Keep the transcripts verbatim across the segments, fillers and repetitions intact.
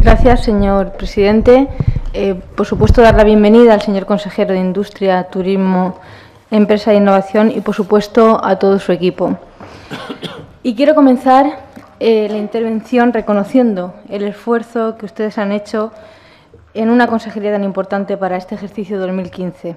Gracias, señor presidente. Eh, por supuesto, dar la bienvenida al señor consejero de Industria, Turismo, Empresa e Innovación y, por supuesto, a todo su equipo. Y quiero comenzar eh, la intervención reconociendo el esfuerzo que ustedes han hecho en una consejería tan importante para este ejercicio dos mil quince.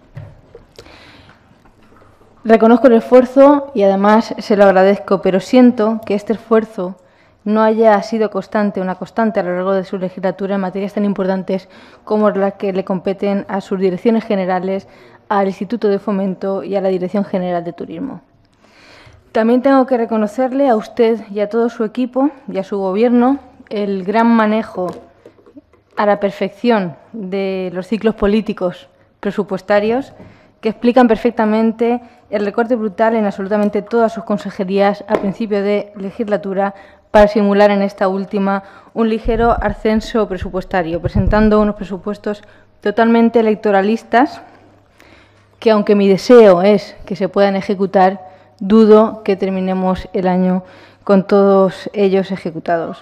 Reconozco el esfuerzo y, además, se lo agradezco, pero siento que este esfuerzo no haya sido constante, una constante a lo largo de su legislatura en materias tan importantes como las que le competen a sus direcciones generales, al Instituto de Fomento y a la Dirección General de Turismo. También tengo que reconocerle a usted y a todo su equipo y a su Gobierno el gran manejo a la perfección de los ciclos políticos presupuestarios que explican perfectamente el recorte brutal en absolutamente todas sus consejerías a principio de legislatura para simular en esta última un ligero ascenso presupuestario, presentando unos presupuestos totalmente electoralistas que, aunque mi deseo es que se puedan ejecutar, dudo que terminemos el año con todos ellos ejecutados.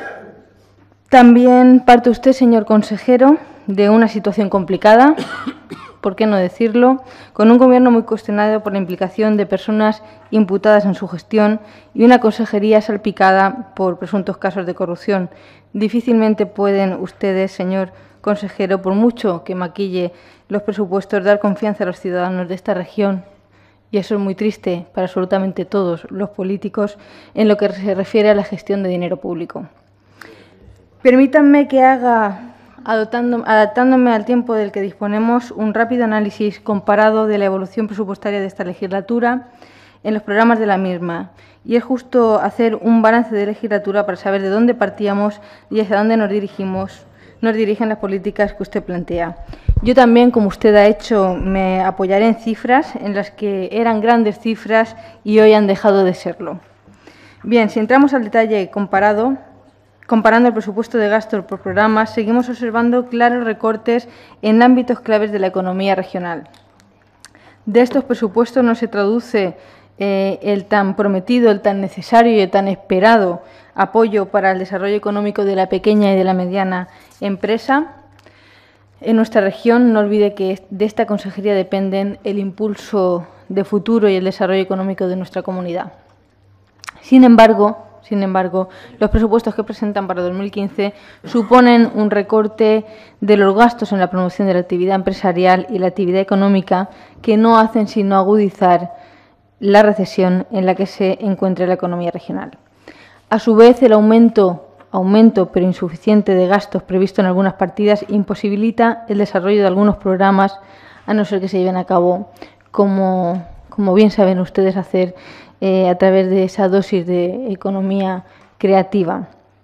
También parte usted, señor consejero, de una situación complicada, ¿por qué no decirlo?, con un Gobierno muy cuestionado por la implicación de personas imputadas en su gestión y una consejería salpicada por presuntos casos de corrupción. Difícilmente pueden ustedes, señor consejero, por mucho que maquille los presupuestos, dar confianza a los ciudadanos de esta región, y eso es muy triste para absolutamente todos los políticos en lo que se refiere a la gestión de dinero público. Permítanme que haga, adaptándome al tiempo del que disponemos, un rápido análisis comparado de la evolución presupuestaria de esta legislatura en los programas de la misma. Y es justo hacer un balance de legislatura para saber de dónde partíamos y hacia dónde nos dirigimos, nos dirigen las políticas que usted plantea. Yo también, como usted ha hecho, me apoyaré en cifras en las que eran grandes cifras y hoy han dejado de serlo. Bien, si entramos al detalle comparado, comparando el presupuesto de gastos por programas, seguimos observando claros recortes en ámbitos claves de la economía regional. De estos presupuestos no se traduce eh, el tan prometido, el tan necesario y el tan esperado apoyo para el desarrollo económico de la pequeña y de la mediana empresa en nuestra región. No olvide que de esta consejería dependen el impulso de futuro y el desarrollo económico de nuestra comunidad. Sin embargo, Sin embargo, los presupuestos que presentan para dos mil quince suponen un recorte de los gastos en la promoción de la actividad empresarial y la actividad económica que no hacen sino agudizar la recesión en la que se encuentra la economía regional. A su vez, el aumento, aumento pero insuficiente de gastos previsto en algunas partidas imposibilita el desarrollo de algunos programas, a no ser que se lleven a cabo, como, como bien saben ustedes hacer, Eh, a través de esa dosis de economía creativa.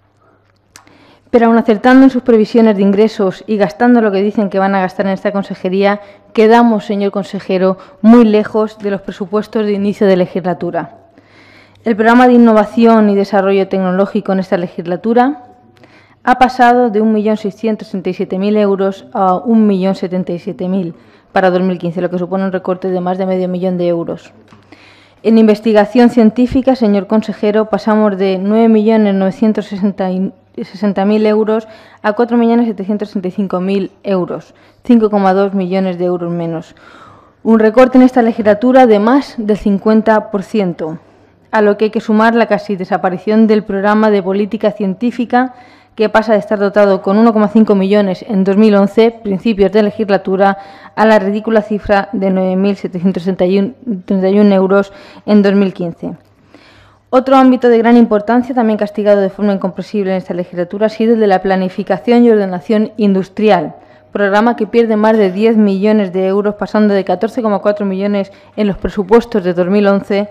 Pero aun acertando en sus previsiones de ingresos y gastando lo que dicen que van a gastar en esta consejería, quedamos, señor consejero, muy lejos de los presupuestos de inicio de legislatura. El programa de innovación y desarrollo tecnológico en esta legislatura ha pasado de un millón seiscientos sesenta y siete mil euros a un millón setenta y siete mil para dos mil quince, lo que supone un recorte de más de medio millón de euros. En investigación científica, señor consejero, pasamos de nueve millones novecientos sesenta mil euros a cuatro millones setecientos sesenta y cinco mil euros, cinco coma dos millones de euros menos. Un recorte en esta legislatura de más del cincuenta por ciento, a lo que hay que sumar la casi desaparición del programa de política científica, que pasa de estar dotado con uno coma cinco millones en dos mil once, principios de legislatura, a la ridícula cifra de nueve mil setecientos treinta y uno euros en dos mil quince. Otro ámbito de gran importancia, también castigado de forma incomprensible en esta legislatura, ha sido el de la planificación y ordenación industrial, programa que pierde más de diez millones de euros, pasando de catorce coma cuatro millones en los presupuestos de dos mil once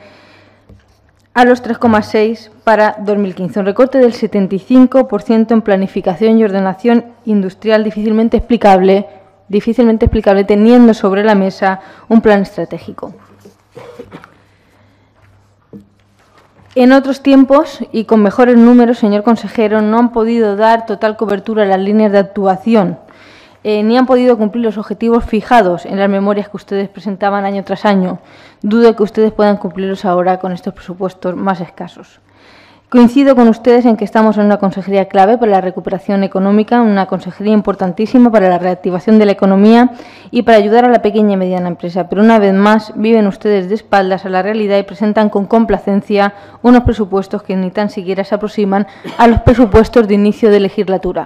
a los tres coma seis para dos mil quince, un recorte del setenta y cinco por ciento en planificación y ordenación industrial, difícilmente explicable, difícilmente explicable teniendo sobre la mesa un plan estratégico. En otros tiempos y con mejores números, señor consejero, no han podido dar total cobertura a las líneas de actuación, eh, ni han podido cumplir los objetivos fijados en las memorias que ustedes presentaban año tras año. Dudo que ustedes puedan cumplirlos ahora con estos presupuestos más escasos. Coincido con ustedes en que estamos en una consejería clave para la recuperación económica, una consejería importantísima para la reactivación de la economía y para ayudar a la pequeña y mediana empresa. Pero una vez más viven ustedes de espaldas a la realidad y presentan con complacencia unos presupuestos que ni tan siquiera se aproximan a los presupuestos de inicio de legislatura.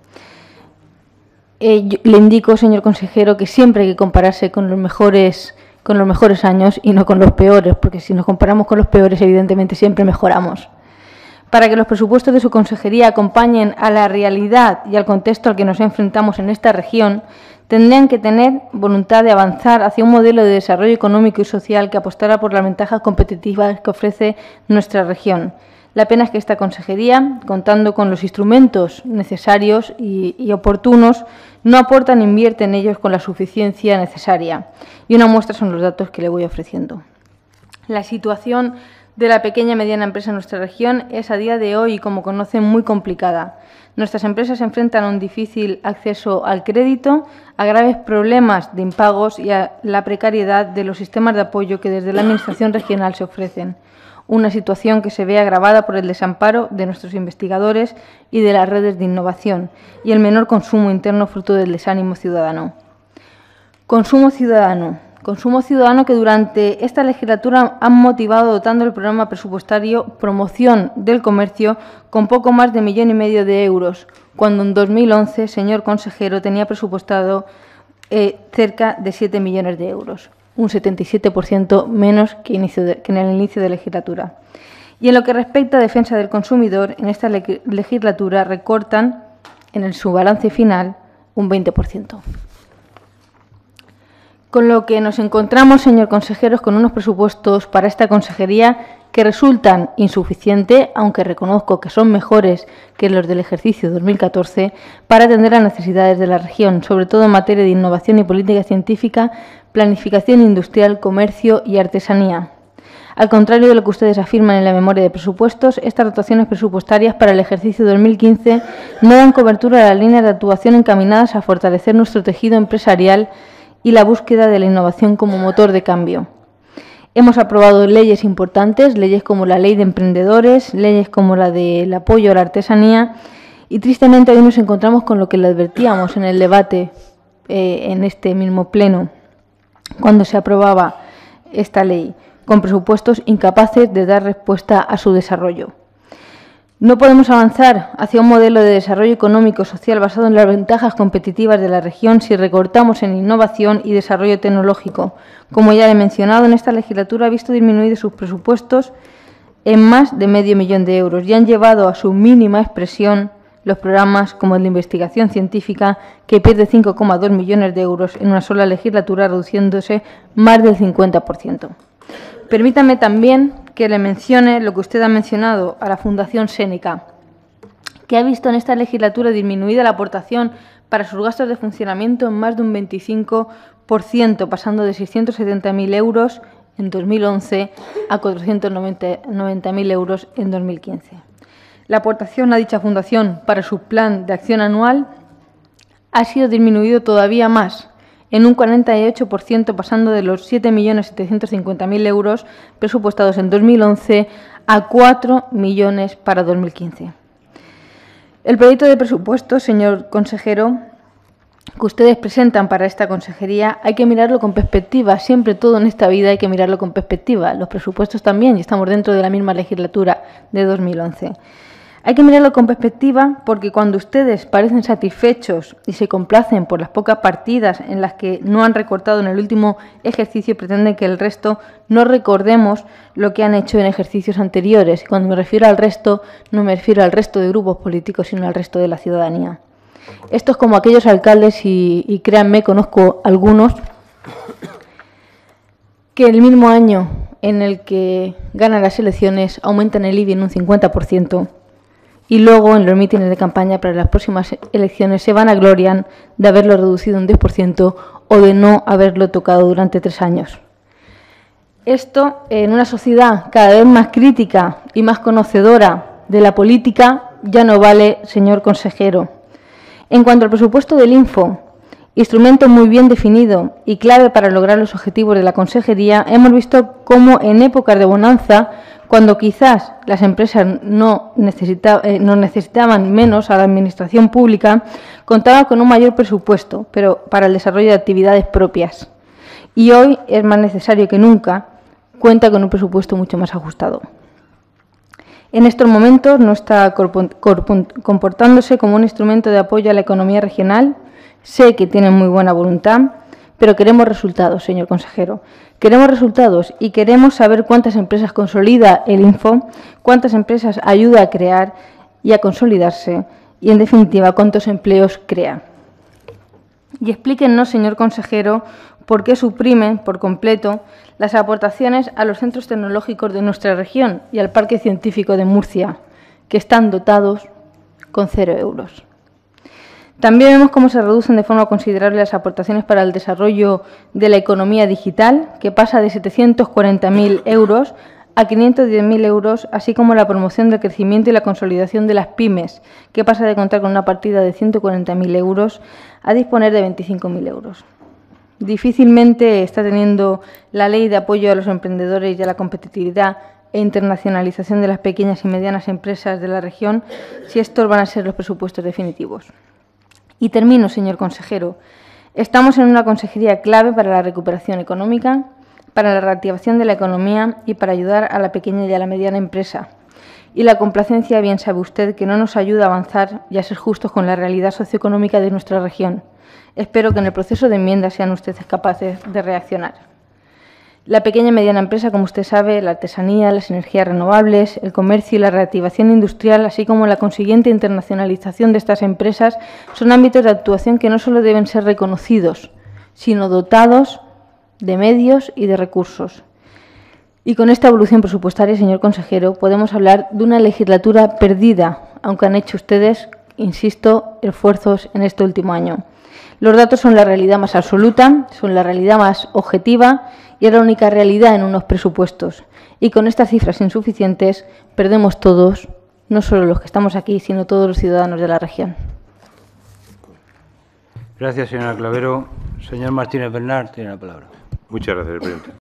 Eh, yo, le indico, señor consejero, que siempre hay que compararse con los mejores, con los mejores años y no con los peores, porque si nos comparamos con los peores, evidentemente siempre mejoramos. Para que los presupuestos de su consejería acompañen a la realidad y al contexto al que nos enfrentamos en esta región, tendrían que tener voluntad de avanzar hacia un modelo de desarrollo económico y social que apostara por las ventajas competitivas que ofrece nuestra región. La pena es que esta consejería, contando con los instrumentos necesarios y, y oportunos, no aporta ni invierte en ellos con la suficiencia necesaria. Y una muestra son los datos que le voy ofreciendo. La situación de la pequeña y mediana empresa en nuestra región es a día de hoy, como conocen, muy complicada. Nuestras empresas se enfrentan a un difícil acceso al crédito, a graves problemas de impagos y a la precariedad de los sistemas de apoyo que desde la Administración regional se ofrecen. Una situación que se ve agravada por el desamparo de nuestros investigadores y de las redes de innovación y el menor consumo interno fruto del desánimo ciudadano. Consumo ciudadano. Consumo ciudadano que durante esta legislatura han motivado dotando el programa presupuestario Promoción del Comercio con poco más de millón y medio de euros, cuando en dos mil once, señor consejero, tenía presupuestado eh, cerca de siete millones de euros, un setenta y siete por ciento menos que, inicio de, que en el inicio de legislatura. Y en lo que respecta a defensa del consumidor, en esta le legislatura recortan en el, su balance final un veinte por ciento. Con lo que nos encontramos, señor consejero, con unos presupuestos para esta consejería que resultan insuficientes, aunque reconozco que son mejores que los del ejercicio dos mil catorce, para atender las necesidades de la región, sobre todo en materia de innovación y política científica, planificación industrial, comercio y artesanía. Al contrario de lo que ustedes afirman en la memoria de presupuestos, estas dotaciones presupuestarias para el ejercicio dos mil quince no dan cobertura a las líneas de actuación encaminadas a fortalecer nuestro tejido empresarial y la búsqueda de la innovación como motor de cambio. Hemos aprobado leyes importantes, leyes como la Ley de Emprendedores, leyes como la del apoyo a la artesanía y tristemente hoy nos encontramos con lo que le advertíamos en el debate eh, en este mismo pleno, cuando se aprobaba esta ley, con presupuestos incapaces de dar respuesta a su desarrollo. No podemos avanzar hacia un modelo de desarrollo económico y social basado en las ventajas competitivas de la región si recortamos en innovación y desarrollo tecnológico. Como ya he mencionado, en esta legislatura ha visto disminuidos sus presupuestos en más de medio millón de euros y han llevado a su mínima expresión los programas como el de investigación científica, que pierde cinco coma dos millones de euros en una sola legislatura, reduciéndose más del cincuenta por ciento. Permítame también que le mencione lo que usted ha mencionado a la Fundación Séneca, que ha visto en esta legislatura disminuida la aportación para sus gastos de funcionamiento en más de un veinticinco por ciento, pasando de seiscientos setenta mil euros en dos mil once a cuatrocientos noventa mil euros en dos mil quince. La aportación a dicha fundación para su plan de acción anual ha sido disminuido todavía más, en un cuarenta y ocho por ciento, pasando de los siete millones setecientos cincuenta mil euros presupuestados en dos mil once a cuatro millones para dos mil quince. El proyecto de presupuesto, señor consejero, que ustedes presentan para esta consejería, hay que mirarlo con perspectiva. Siempre todo en esta vida hay que mirarlo con perspectiva. Los presupuestos también, y estamos dentro de la misma legislatura de dos mil once. Hay que mirarlo con perspectiva porque cuando ustedes parecen satisfechos y se complacen por las pocas partidas en las que no han recortado en el último ejercicio, pretenden que el resto no recordemos lo que han hecho en ejercicios anteriores. Y cuando me refiero al resto, no me refiero al resto de grupos políticos, sino al resto de la ciudadanía. Esto es como aquellos alcaldes, y, y créanme, conozco algunos, que el mismo año en el que ganan las elecciones aumentan el I B I en un cincuenta por ciento. Y luego, en los mítines de campaña para las próximas elecciones, se vanaglorian de haberlo reducido un diez por ciento o de no haberlo tocado durante tres años. Esto, en una sociedad cada vez más crítica y más conocedora de la política, ya no vale, señor consejero. En cuanto al presupuesto del Info, instrumento muy bien definido y clave para lograr los objetivos de la consejería, hemos visto cómo en épocas de bonanza cuando quizás las empresas no, necesita, eh, no necesitaban menos a la Administración pública, contaba con un mayor presupuesto, pero para el desarrollo de actividades propias. Y hoy es más necesario que nunca, cuenta con un presupuesto mucho más ajustado. En estos momentos no está comportándose como un instrumento de apoyo a la economía regional. Sé que tienen muy buena voluntad, pero queremos resultados, señor consejero. Queremos resultados y queremos saber cuántas empresas consolida el Info, cuántas empresas ayuda a crear y a consolidarse y, en definitiva, cuántos empleos crea. Y explíquenos, señor consejero, por qué suprimen por completo las aportaciones a los centros tecnológicos de nuestra región y al Parque Científico de Murcia, que están dotados con cero euros. También vemos cómo se reducen de forma considerable las aportaciones para el desarrollo de la economía digital, que pasa de setecientos cuarenta mil euros a quinientos diez mil euros, así como la promoción del crecimiento y la consolidación de las pymes, que pasa de contar con una partida de ciento cuarenta mil euros a disponer de veinticinco mil euros. Difícilmente está teniendo la Ley de Apoyo a los Emprendedores y a la Competitividad e Internacionalización de las Pequeñas y Medianas Empresas de la región si estos van a ser los presupuestos definitivos. Y termino, señor consejero. Estamos en una consejería clave para la recuperación económica, para la reactivación de la economía y para ayudar a la pequeña y a la mediana empresa. Y la complacencia, bien sabe usted, que no nos ayuda a avanzar y a ser justos con la realidad socioeconómica de nuestra región. Espero que en el proceso de enmienda sean ustedes capaces de reaccionar. La pequeña y mediana empresa, como usted sabe, la artesanía, las energías renovables, el comercio y la reactivación industrial, así como la consiguiente internacionalización de estas empresas, son ámbitos de actuación que no solo deben ser reconocidos, sino dotados de medios y de recursos. Y con esta evolución presupuestaria, señor consejero, podemos hablar de una legislatura perdida, aunque han hecho ustedes, insisto, esfuerzos en este último año. Los datos son la realidad más absoluta, son la realidad más objetiva y es la única realidad en unos presupuestos. Y con estas cifras insuficientes perdemos todos, no solo los que estamos aquí, sino todos los ciudadanos de la región. Gracias, señora Clavero. Señor Martínez Bernal, tiene la palabra. Muchas gracias, presidente.